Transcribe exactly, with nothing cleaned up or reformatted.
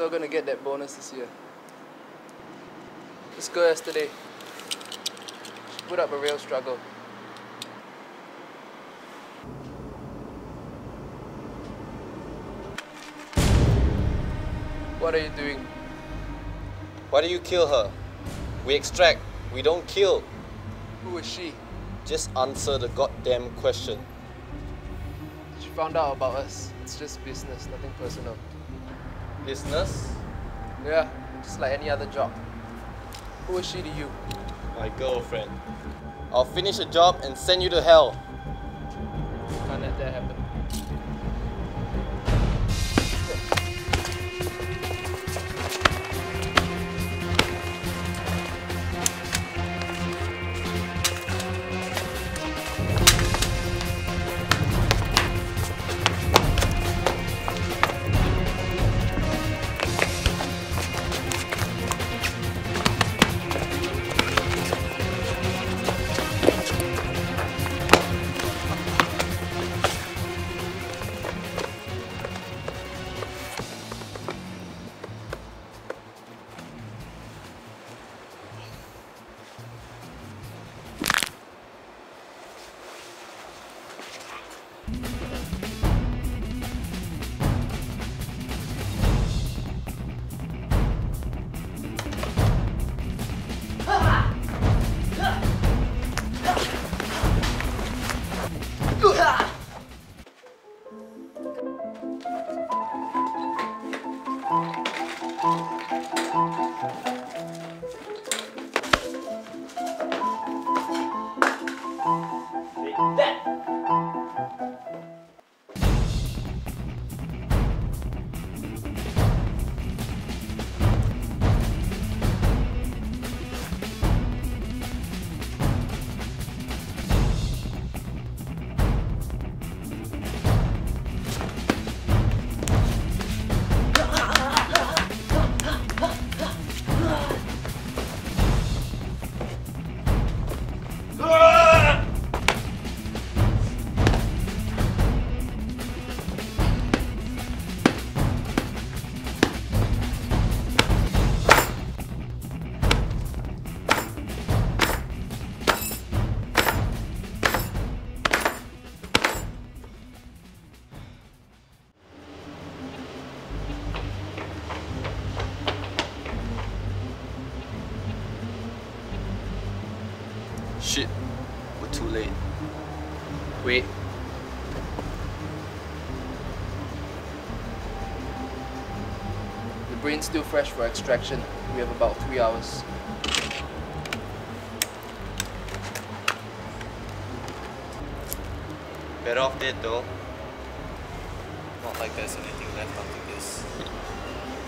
not gonna get that bonus this year. This girl yesterday, she put up a real struggle. What are you doing? Why do you kill her? We extract, we don't kill. Who is she? Just answer the goddamn question. She found out about us. It's just business, nothing personal. Business? Yeah, just like any other job. Who is she to you? My girlfriend. I'll finish the job and send you to hell. Can't let that happen. Shit, we're too late. Wait. The brain's still fresh for extraction. We have about three hours. Better off dead though. Not like there's anything left after this.